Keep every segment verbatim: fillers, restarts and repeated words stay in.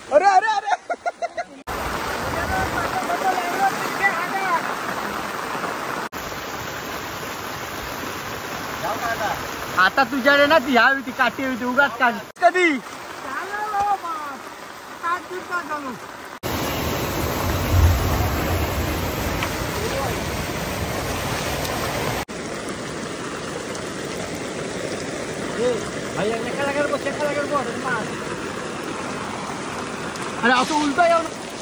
अरे अरे अरे आता तुझ्याकडे ना ती ह्यावी ती काठी होती उगाच काढ कधी अरे असं उलटा येऊ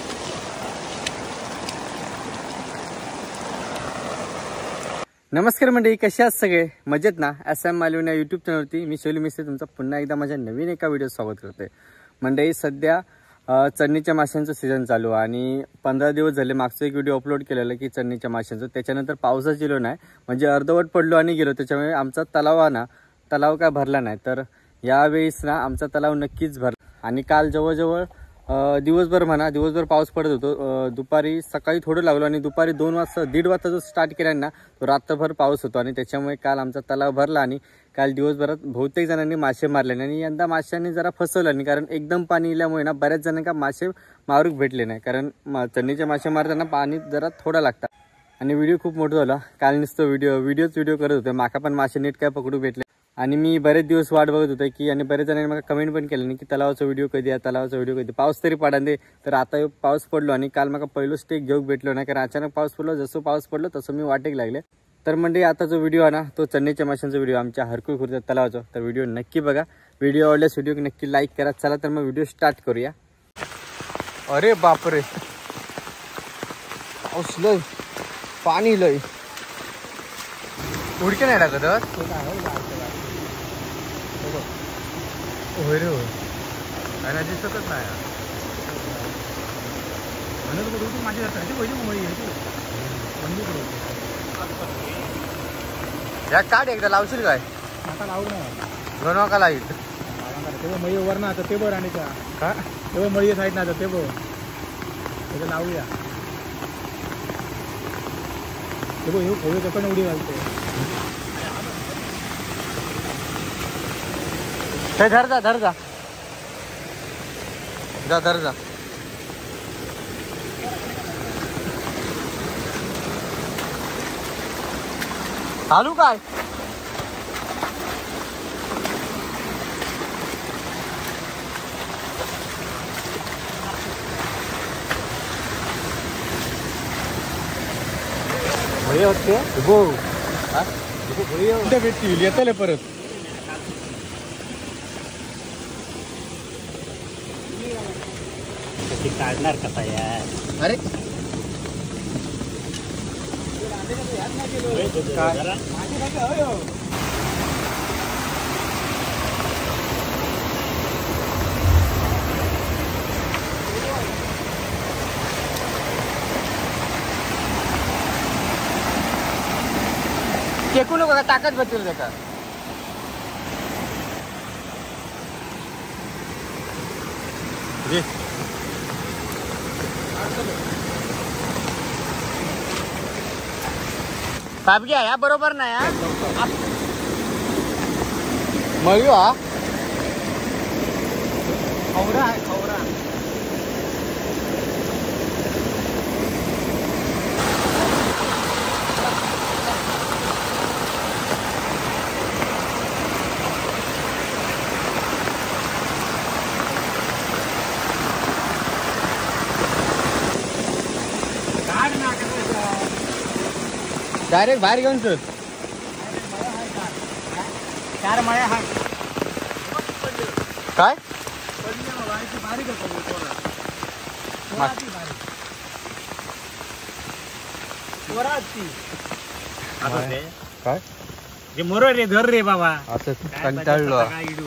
नमस्कार मंडळी, कसे आहात सगळे? मजेत ना? एस एम मालवणी या यूट्यूब चॅनलवरती मी शैली मिस्त्री तुमचं पुन्हा एकदा माझ्या नवीन एका व्हिडिओ स्वागत करते. मंडळी, सध्या चन्नीच्या माशांचं सीझन चालू आहे आणि पंधरा दिवस झाले मागचं एक व्हिडिओ अपलोड केलेला की चन्नीच्या माशांचं. त्याच्यानंतर पावसाच गेलो नाही, म्हणजे अर्धवट पडलो आणि गेलो. त्याच्यामुळे आमचा तलाव हा ना तलाव काय भरला नाही. तर यावेळेस ना आमचा तलाव नक्कीच भरला. आणि काल जवळजवळ दिवसभर म्हणा दिवसभर पाऊस पडत होतो. दुपारी सकाळी थोडं लागलो आणि दुपारी दोन वाजता दीड वाजता जो स्टार्ट केला ना तो रात्रभर पाऊस होतो. आणि त्याच्यामुळे काल आमचा तलाव भरला आणि काल दिवसभरात बहुतेक जणांनी मासे मारले. आणि यंदा माशांनी जरा फसवलं नाही, कारण एकदम पाणी इल्यामुळे ना बऱ्याच जणांना मासे मारूक भेटले नाही. कारण चन्नीचे मासे मारताना पाणी जरा थोडं लागतं. आणि व्हिडिओ खूप मोठा झाला. काल नुसतं व्हिडिओ व्हिडिओच व्हिडिओ करत होते. माका पण मासे नीट काय पकडू भेटले. आणि मी बरेच दिवस वाट बघत होते की, आणि बरेच जणांनी मला कमेंट पण केलं नाही की तलावाचा व्हिडिओ कधी आहे, तलावाचा व्हिडिओ कधी. पाऊस तरी पडा दे. तर आता पाऊस पडलो आणि काल मला पहिलं स्टेक घेऊन भेटलो नाही, कारण अचानक पाऊस पडलो. जसं पाऊस पडलो तसं मी वाटेक लागले. तर म्हणजे आता जो व्हिडिओ आहे ना तो चन्नीच्या माशांचा व्हिडिओ आमच्या हरकुळ खुर्द तलावाचा. तर व्हिडिओ नक्की बघा. व्हिडिओ आवडल्यास व्हिडिओ नक्की लाईक करा. चला तर मग व्हिडिओ स्टार्ट करूया. अरे बापरे, पाऊस लय, पाणी लय, उडके नाही टाकत. होय रे, होय दिसतच नाही. माझी या काढ एकदा लावशील काय? आता लावू ना, दोन का लाईट तेव्हा मळी वर ना ते बर. आणि का तेव्हा मळी साईड ना ते बघ, त्याचं लावूया. ते बघ, हे पण उडी घालते. धर जा धर जा जा धर जा. चालू काय? भय होते गो भेटतील येतले परत. काढणार कसा यार? अरे टेकू नको का? ताकद बसेल त्याचा. साहेब घ्या या बरोबर नाही हा मयू हा खवरा आहे खवरा. डायरेक्ट बाहेर घेऊन चल. चार मळ्या हा काय काय मोर रे धर रे बाबा. असं कंटाळलो.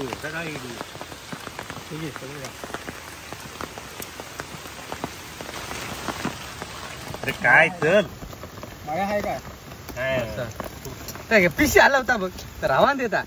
अरे काय चल मळ्या आहे काय? पिशी आला होता बघ, तर आव्हान देता.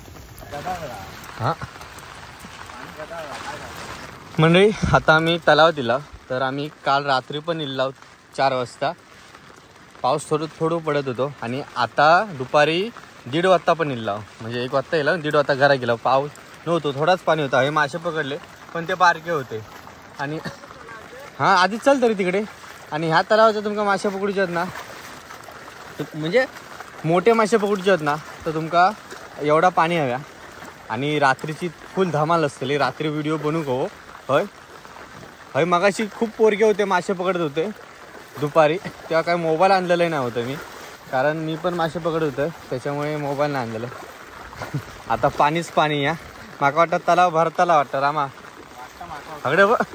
मंडळी, आता आम्ही तलाव दिला. तर आम्ही काल रात्री पण इल्ला चार वाजता. पाऊस थोडं थोडं पडत होतो. आणि आता दुपारी दीड वाजता पण इल्ला, म्हणजे एक वाजता येला दीड वाजता घरा गेला. पाऊस नव्हतो, थोडाच पाणी होता. हे मासे पकडले पण ते बारके होते. आणि हां आधी चल तरी तिकडे. आणि ह्या तलावाच्या तुमका मासे पकडूचे आहेत ना, म्हणजे मोठे मासे पकडूचे आहेत ना, तर तुमका एवढा पाणी हव्या. आणि रात्रीची फुल धमाल असतली. रात्री व्हिडिओ बनवू गो. हय हय मगाशी खूप पोरगे होते मासे पकडत होते दुपारी. तेव्हा काय मोबाईल आणलेलं नाही होतं मी, कारण मी पण मासे पकडत होतं, त्याच्यामुळे मोबाईल नाही आणलेलं. आता पाणीच पाणी या. माका वाटतं तलाव भरताला वाटतं रामा हगडे ब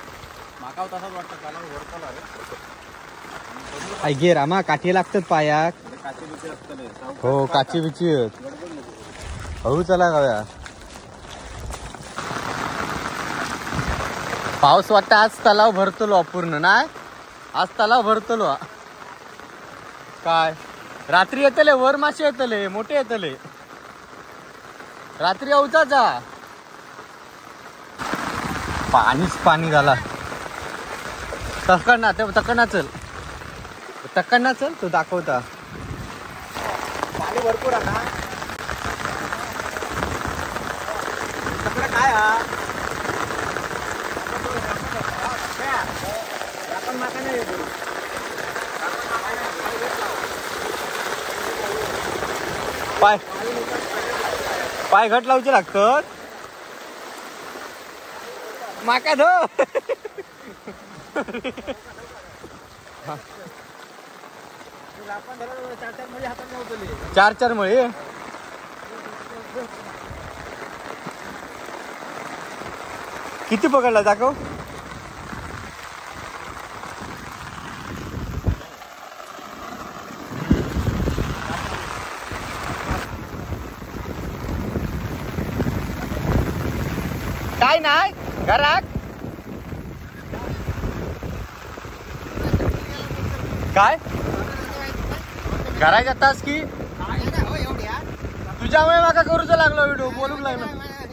आई घे रामा. काठी लागतात पायाक. हो काची बिची हळू चला गाव्या. पाऊस वाटतं आज तलाव भरतलो अपूर्ण नाही. आज तलाव भरतलो. काय रात्री येतले वर मासे येतले मोठे येतले. रात्री अवचाचा पाणीच पाणी झाला. तकडना ते तकडना चल तकडना चल तो दाखवता. पाणी भरपूर आहे ना. तकडे काय हा पाय पाय घट लावचे लागतात. माका धो चार चार मळे. किती पकडला दाखव. काय नाही घरात काय घरात जातास की तुझ्यामुळे माका करूच लागलो व्हिडिओ बोलूक लागलो.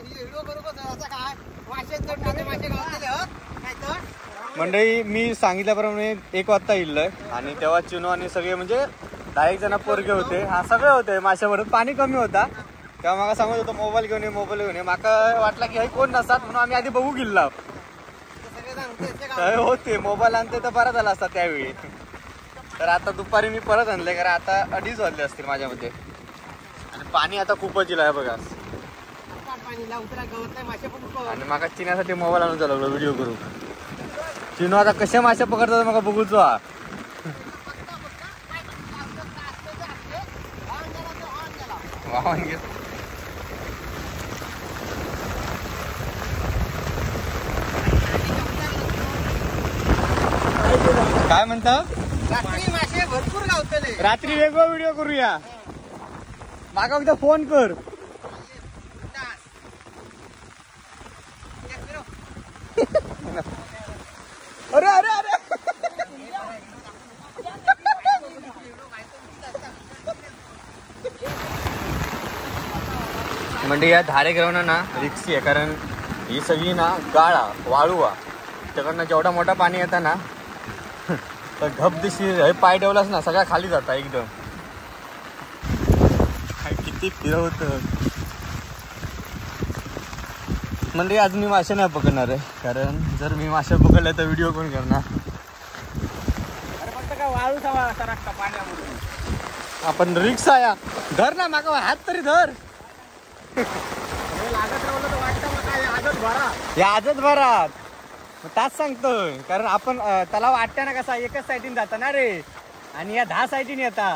मंडळी मी सांगितल्याप्रमाणे एक वाजता येईल आणि तेव्हा चिनो आणि सगळे म्हणजे दहा एक जण पोरगे होते. हा सगळे होते माशावरून. पाणी कमी होता तेव्हा माका सांगत होतो मोबाईल घेऊन ये मोबाईल घेऊन ये. माका वाटला की हे कोण नसतात म्हणून आम्ही आधी बघू गेलो होते. मोबाईल आणते तर बरा झाला असता त्यावेळी. तर आता दुपारी मी परत आणले कारण आता अडीच वाजले असतील माझ्यामध्ये. आणि पाणी आता खूपच येईल आहे बघा. आणि माका चिन्यासाठी मोबाईल आणून चालवलो व्हिडिओ करू. चिनो आता कशा मासे पकडतात मग बघूचो. हा वाहन घे. काय म्हणता. रात्री मासे भरपूर गावतले. रात्री वेगळा व्हिडिओ करूया. माका एकदा फोन कर. अरे अरे अरे म्हणजे या धारेग्रावना ना रिक्सी आहे, कारण ही सगळी ना गाळा वाळूवा त्याकडनं जेवढा मोठा पाणी येतं ना तर ढब दिशी हे पाय ठेवलास ना सगळ्या खाली जाता एकदम. किती फिरवत म्हणजे आज मी मासे नाही पकडणार आहे, कारण जर मी मासे पकडले तर व्हिडिओ कोण करणार. वाळू आपण रिक्स आहे. धर ना मागा हात तरी धर. या आजच भरात तास सांगतोय, कारण आपण त्याला वाटतं ना कसा एकच साईडीन जाता ना रे, आणि या दहा साईडीन येता.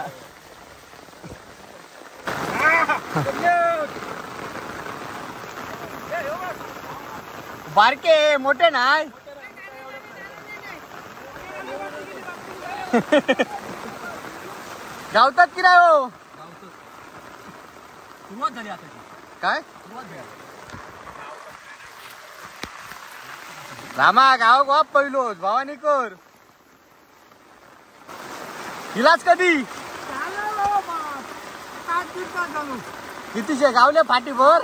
बारके मोठे नाही. गावतात की नाही हो. काय रामा गाव गाव पहिलो भावानी कर इलाज कधी कितीशे गावले फाटीभर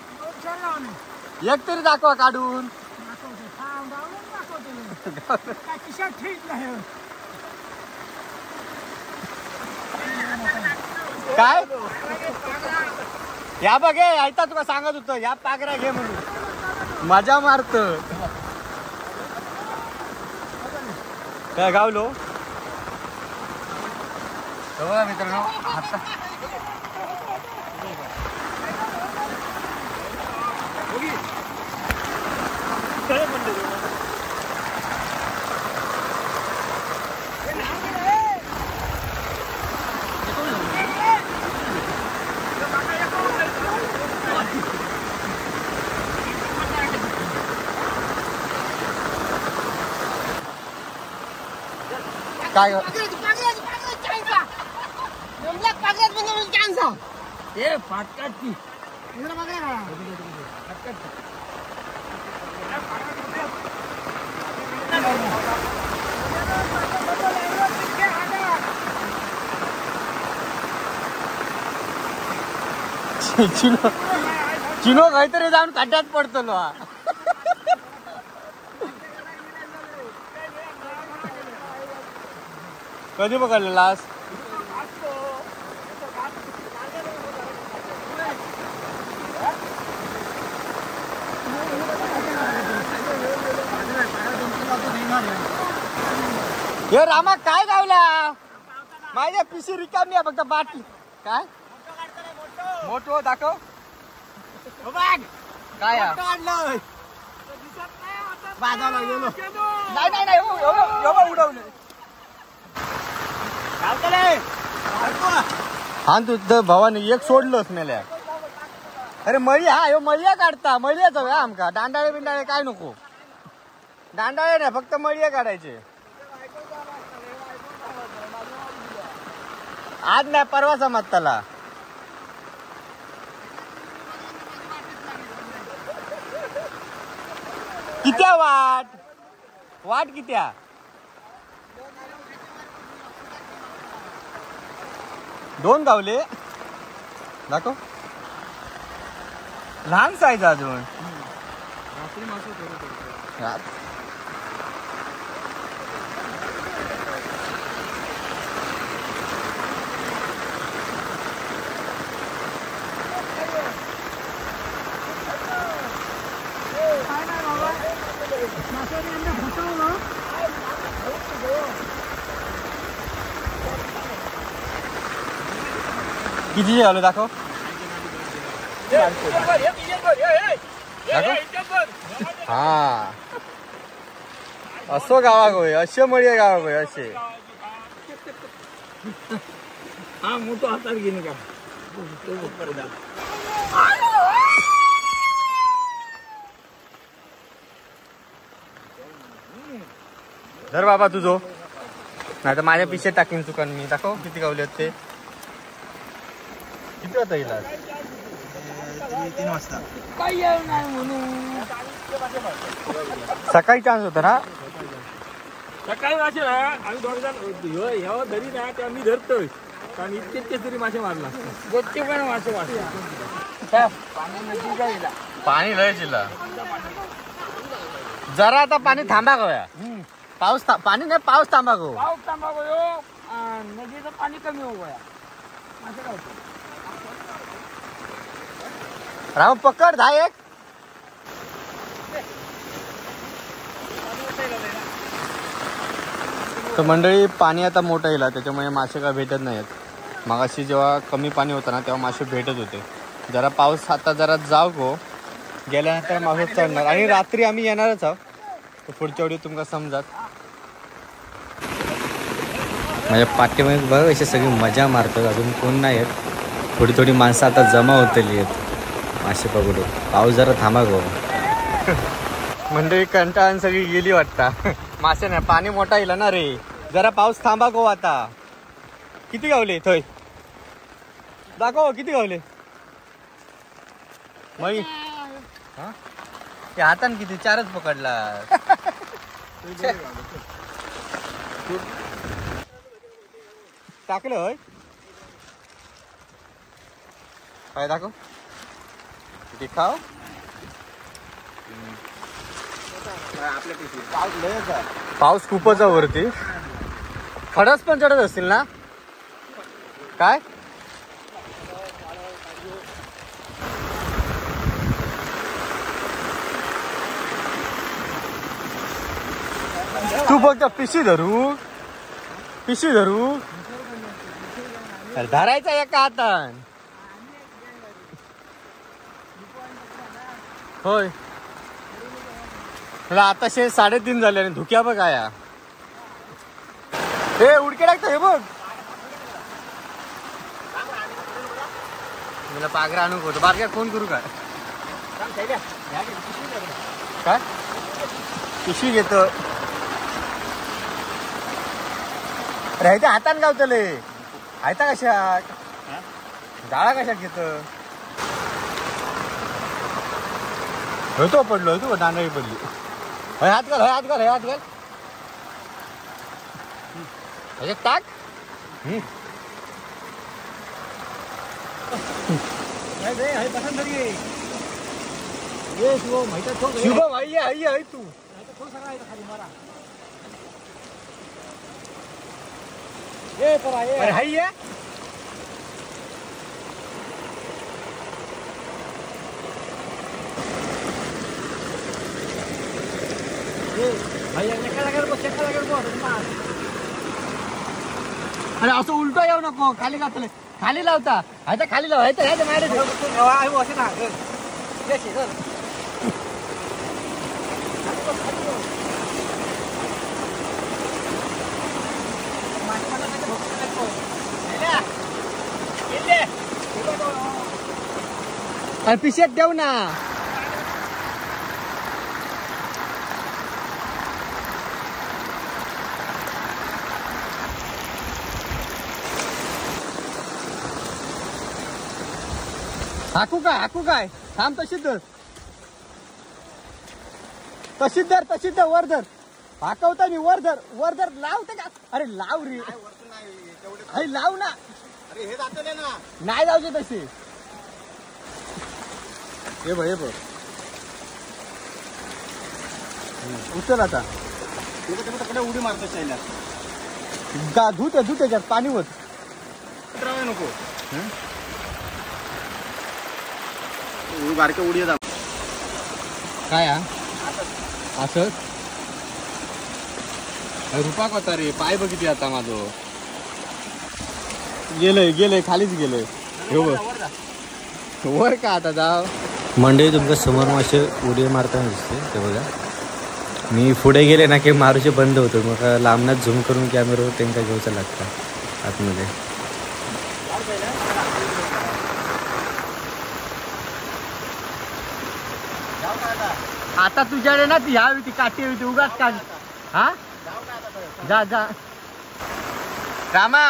एक तरी दाखवा काढून. काय या बघे ऐता तुला सांगत होतं या पागरा घे म्हणून मजा मारत. काय गावलो बघा मित्रांनो आता काय चिनो चिनो काहीतरी जाऊन खड्ड्यात पडतो लो कधी पकडलं लास्ट हे रामा काय गावला माझ्या पिशी रिकामी आहे फक्त बाटली काय मोठो दाखव काय नाही नाही नाही उडवलं हा तू भावानी एक सोडलंच मेल्या अरे मळी हा ह्यो मळिया काढता मळियाच हव्या आमका दांडाळे बिंडाळे काय नको दांडाळे नाही फक्त मळिया काढायचे आज नाही परवा समज त्याला कित्या वाट वाट कित्या दोन गावले दाखव लहान साईज अजून किती झालं दाखव हा असो गावाक होय असे मळी गावाक होय असे हा मोठो हातात घेणे का धर बाबा तुझो नाही तर माझ्या पिशे टाकीन चुकन मी दाखव किती गावले ते किती वाजता येईल तीन वाजता काही येऊ नाही म्हणून सकाळी चान्स होता ना सकाळी मासे ना आम्ही दोघ जण ह्या धरी ना ते आम्ही धरतोय कारण इतके इतके तरी मासे मारला गोष्टी पण मासे मारला पाणी लय जिल्हा जरा आता पाणी थांबा गया पाऊस पाणी नाही पाऊस थांबा गो पाऊस थांबा गयो नदीचं पाणी कमी हो गया मासे काय राम पकड धा एक तर मंडळी पाणी आता मोठं येईल त्याच्यामुळे मासे काय भेटत नाहीत मगाशी जेव्हा कमी पाणी होतं ना तेव्हा मासे भेटत होते जरा पाऊस आता जरा जाऊ गो गेल्यानंतर मासे चढणार आणि रात्री आम्ही येणारच आहोत तर पुढच्या वेळी तुमका समजात माझ्या पाठीमागे बघ अशी सगळी मजा मारतात अजून कोण नाही आहेत थोडी थोडी माणसं आता जमा होतली आहेत मासे पकडू पाऊस जरा थांबा गो मंडळी कंटाळून सगळी गेली वाटता मासे नाही पाणी मोठा येईल ना रे जरा पाऊस थांबा गो आता किती गावले थंय दाखव किती गावले मई हा ते हातान किती चारच पकडला टाकलं होय काय दाखव किती खाव पाऊस खूपच आहे वरती खडस पण चढत असतील ना काय तू फक्त पिशी धरू पिशी धरू धरायचा एका हातान. होय तुला आताशे साडेतीन झाले आणि धुक्या बघ आया. हे उडके टाकतो हे बघ. मला पागरा आणू होतो बारक्या फोन करू काय काय पिशवी घेतो. राहायचं हातान गावतले आयता कशात जाळा कशात घेत होतो पडलो तू दांडळी पडली. हय हात घाल हय हात घाल हय हात घाल ह्याच्यात टाक. शुभम आई आई आई तू अरे हाई आहे. अरे असं उलट येऊ नको खाली घातलं खाली लावता आता खाली लावायचं ह्याच्या मागे अरे पिशेत देऊ ना. हाकू काय हाकू काय थांब तशीच धर तशीच धर तशीच धर वर धर हाकवता मी वर धर वर धर लावते का. अरे लाव रे अरे लाव ना. अरे हे जातले ना नाही जाऊचे तशी. हे बघ हे बघ उचल आता उडी मारतो धूत धूत त्याच्यात पाणी होत नको बारक्या उडी काय असं रुपा कोता रे पाय बघितली आता माझं गेलंय गेलंय खालीच गेलंय. हो वर का आता जाव मंडळी तुमच्या समोर मासे उडी मारताना दिसते ते बघा. मी पुढे गेले ना की मारूचे बंद होतो मग लांबनाच झूम करून कॅमेरावर त्यांना घ्यायचं लागतं आतमध्ये. आता तुझ्याकडे ना ती ह्यावी ती काठी होती उगाच काढ. हा जा जा रामा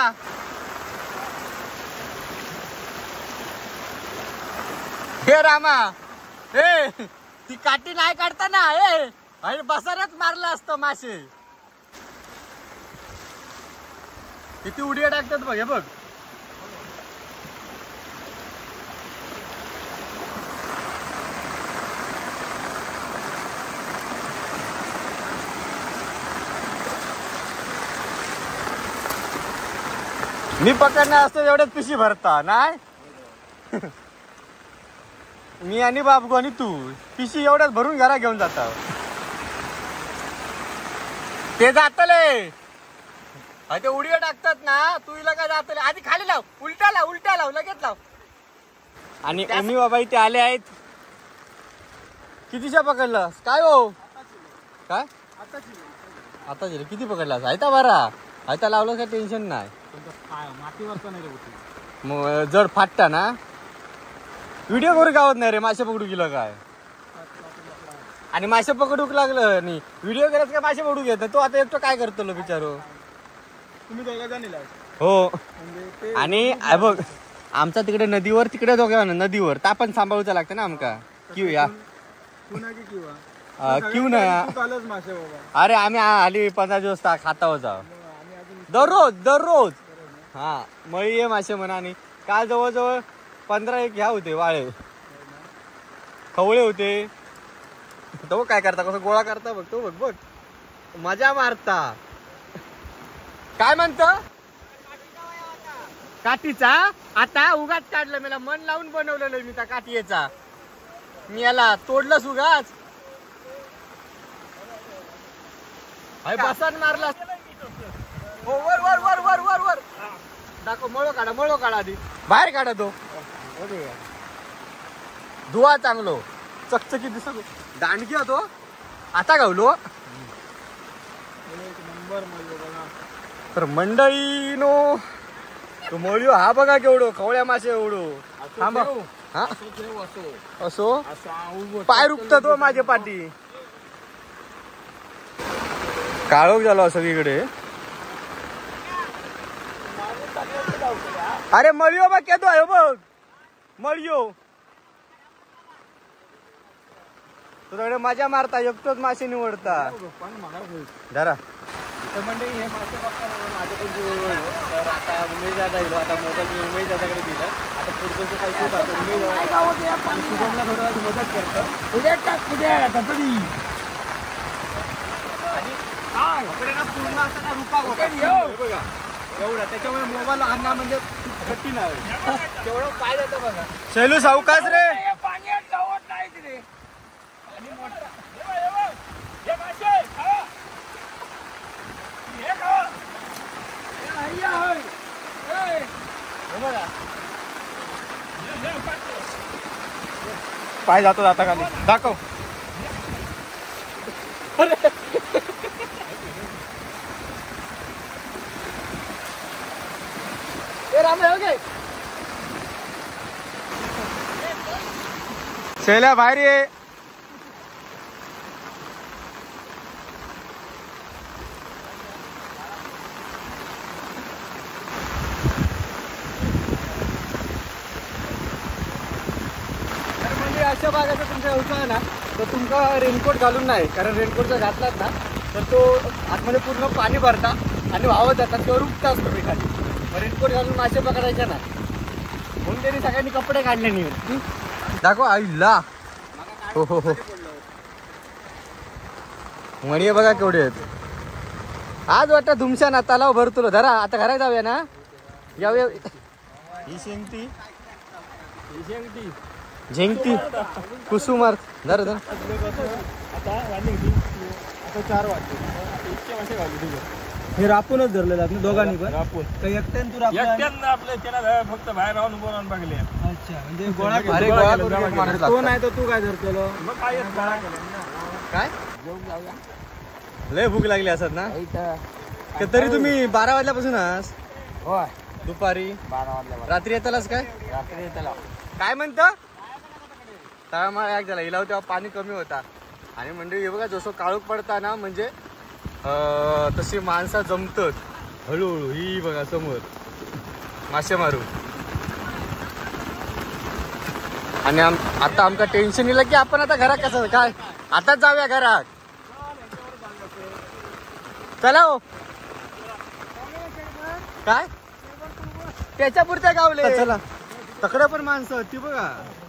हे रामा हे ती काठी नाही काढता ना हे अरे बसारच मारला असतं मासे. किती उड्या टाकतात बघ हे बघ. मी पकडणार असतो एवढ्याच पिशी भरता नाही. मी आणि बाबू आणि तू पिशी एवढ्याच भरून घरा घेऊन जाता. ते जातले ते उडीया टाकतात ना तू हिला काय जातले आधी खाली लाव उलटा लाव उलटा लाव लगेच लाव. आणि उमी बाबा इथे आले आहेत. कितीशा पकडलं काय हो काय आता किती पकडलास आयता बरा आयता लावलं काय टेन्शन नाही. मग जर फाटता ना व्हिडिओ करू गावत नाही रे मासे पकडू गेलं काय. आणि मासे पकडूक लागलं नाही व्हिडिओ करत काय मासे पकडू घेत तो आता एकटं काय करतो लो बिचारो. तुम्ही दोघा जण हो आणि बघ आमचा तिकडे नदीवर तिकडे दोघा नदीवर तापण सांभाळूचा लागतं ना आमका क्यू या क्यू नाही. अरे आम्ही आली पंधरा दिवस खाता होता दररोज दररोज. हा मळी ये मासे म्हणा. आणि काल जवळजवळ पंधरा एक ह्या होते वाळे खवळे होते. तो काय करता कसं गोळा करता बघ तो बघ बघ मजा मारता. काय म्हणतो काठीचा आता उगाच काढलं मला मन लावून बनवलेलं मी त्या काठीचा मी याला तोडलंच उगाच. बसान मारला हो वर वर वर वर वर वर दाखव मळो काढा मळो काढा आधी बाहेर काढा तो धुवा चांगलो चकचकी दिसत दांडकी होतो आता गावलो तर मंडळी नो तो मळ्यो हा बघा केवढो खवळ्या मासे एवढो थांबा हा असो पाय रुपता तो माझ्या पाठी काळोख झालो सगळीकडे अरे मळ्यो बघ केतो आहे बघ मळ्यो तुझ्याकडे मजा मारता एकटोच मासे निवडता जरा म्हणजे हे मासे तर आता उमेश दादा येलो आता मोबाईल उमेश दादाकडे दिला आता पुढचं काही शुभमला थोडं मदत करतो उद्या टाक उद्या गणपती आणि पूर्ण असताना रुपा बघा एवढा त्याच्यामुळे मोबाईल आणणं म्हणजे कठीण आहे तेवढं पाय जातं बघा शैलू सावकाश रे पाण्यात जावत नाही रे आणि मोठा हे मासे खा हे खा हे या होय ए बघा पाय जातो जाता खाली दाखव शैल्या बाहेर ये म्हणजे अशा भागाचा तुमच्या व्यवसाय ना तर तुमका रेनकोट घालून नाही कारण रेनकोट जर घातलात ना तर तो आतमध्ये पूर्ण पाणी भरता आणि वाहत जातात तेव्हा रुपता असतो मी खाली रेनकोट घालून मासे पकडायचे ना म्हणून त्यांनी सगळ्यांनी कपडे काढले नाही दाखव आईला हो हो हो मणी बघा केवढे आहेत आज वाटतं तुमच्या ना तलाव भरतो धरा आता घरात जाऊया ना जाऊया ही शेंगती ही शेंगती झेंगती कुसुमार धर धर आता आता चार वाटते इतके मासे घालू तुझे हे रापूनच धरलेलं आपण दोघांनी पण रापून काही एकट्यान तू एकट्यान आपले त्याला फक्त बाहेर राहून उभं राहून बघले अच्छा म्हणजे गोळा अरे गोळा करून तो नाही तर तू काय धरतलो मग काय गोळा काय जेवून जाऊया लय भूक लागली असत ना तरी तुम्ही बारा वाजल्यापासून आस होय दुपारी बारा वाजल्या रात्री येतालास काय रात्री येताला काय म्हणतं तळमाळा एक झाला इलाव तेव्हा पाणी कमी होता आणि म्हणजे हे बघा जसं काळोख पडता ना म्हणजे तशी माणसं जमतात हळूहळू ही बघा समोर मासे मारू आणि आता आमका टेन्शन येईल की आपण आता घरात कसं काय आताच जाऊया घरात चला हो काय त्याच्या पुरत्या गावले चला तकडे पण माणसं ती बघा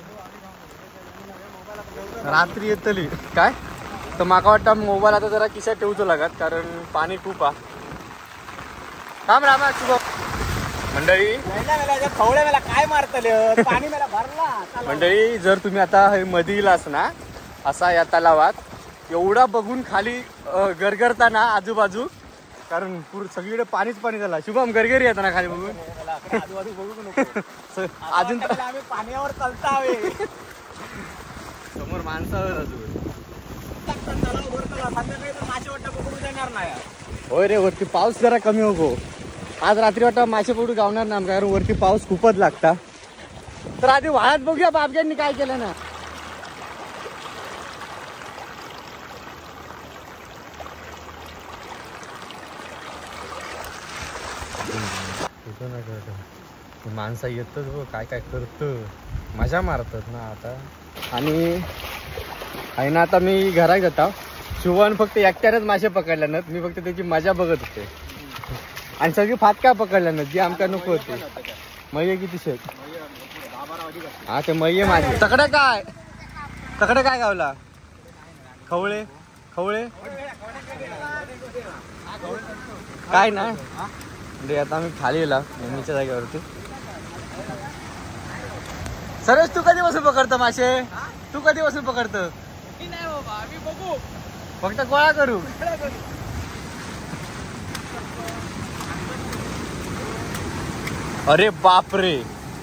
रात्री येतली काय तर माका वाटतं मोबाईल आता जरा खिशात ठेवतो लागत कारण पाणी खूप आहे थांब रामा मंडळी खवळ्या मला काय मारतले पाणी मला भरला मंडळी जर तुम्ही आता मध्ये येलास ना असा या तलावात एवढा बघून खाली गरगरता ना आजूबाजू कारण पूर सगळीकडे पाणीच पाणी झाला शुभम गरगरी येताना खाली बघून आजूबाजू बघू नको अजून आम्ही पाण्यावर चालता हवे समोर माणसावर अजून होय रे वरती पाऊस जरा कमी होतो आज रात्री वाटतं मासे पकडू गावणार ना कारण वरती पाऊस खूपच लागता तर आधी वाळत बघूया बापग्यांनी काय केलं ना माणसा येतच हो काय काय करत मजा मारतात ना आता आणि आहे ना आता मी घरात जाता शुभन फक्त एकट्यानेच मासे पकडल्या ना मी फक्त त्याची मजा बघत होते आणि सगळी फाटका पकडल्या ना जी आमका नको होते मये किती शेत हा ते मये माझे तकडे काय तकडे काय गावला खवळे खवळे काय ना म्हणजे आता आम्ही खाली येला नेहमीच्या जागेवरती सरेश तू कधीपासून पकडतो मासे तू कधीपासून पकडतो फक्त गोळा करू अरे बापरे,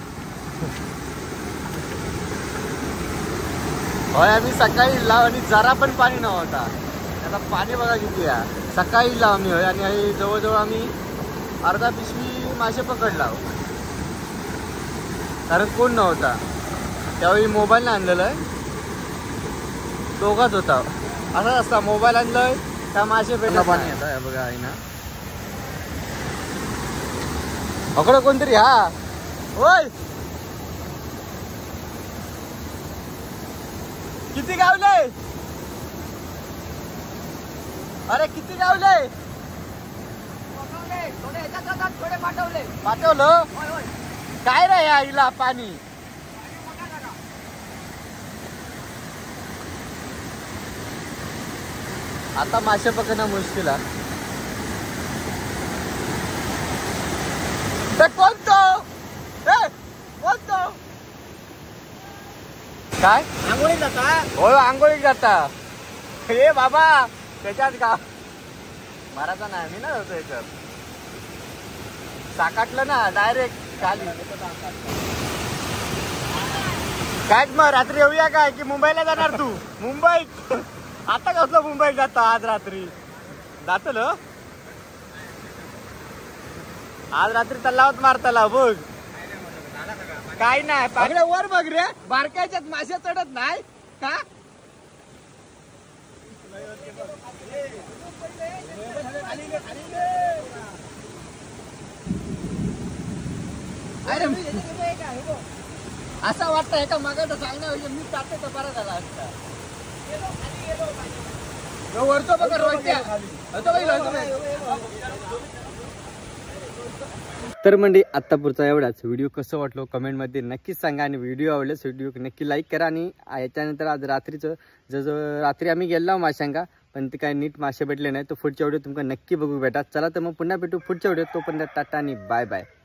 होय आम्ही सकाळी लाव आणि जरा पण पाणी नव्हता. आता पाणी बघा किती आहे. सकाळी लाव आम्ही होय आणि जवळजवळ आम्ही अर्धा पिशवी मासे पकडला, कारण कोण नव्हता त्यावेळी. मोबाईल नाही आणलेलं आहे, दोघाच होता. असंच असता, मोबाईल आणलंय त्या मासे भेटला पाणी येतं बघा आहे ना. अकडं कोणतरी हा होय. किती गावले, अरे किती गावले, थोडे पाठवले पाठवलं काय रे या आईला पाणी. आता मासे पकडणं मुश्किल आहे. कोणतो कोणतो काय आंघोळी जाता, हो आंघोळी जाता. हे बाबा त्याच्यात का मारायचा नाही मी ना त्याच्यात साकाटलं ना डायरेक्ट खाली. काय मग रात्री येऊया काय की मुंबईला जाणार तू? मुंबईत आता कसलं मुंबईत जाता आज रात्री? जातल आज रात्री तलावात मारताला बघ. काय नाही पागड्या वर बघ रे, बारकायच्यात मासे चढत नाही का? अरे असं वाटतं एका मागाचं सांगण्या मी जाते तर बरा झाला असता. वरतो बघा रोट्या. तर म्हणजे आत्ता पुरचा एवढाच. व्हिडिओ कसं वाटलो कमेंटमध्ये नक्कीच सांगा आणि व्हिडिओ आवडल्यास व्हिडिओ नक्की लाईक करा. आणि याच्यानंतर आज रात्रीचं जसं रात्री आम्ही गेलो माशांका पण ते काय नीट मासे भेटले नाही, तर पुढच्या व्हिडिओ तुमका नक्की बघू भेटा. चला तर मग पुन्हा भेटू पुढच्या व्हिडिओ. तोपर्यंत टाटा आणि बाय बाय.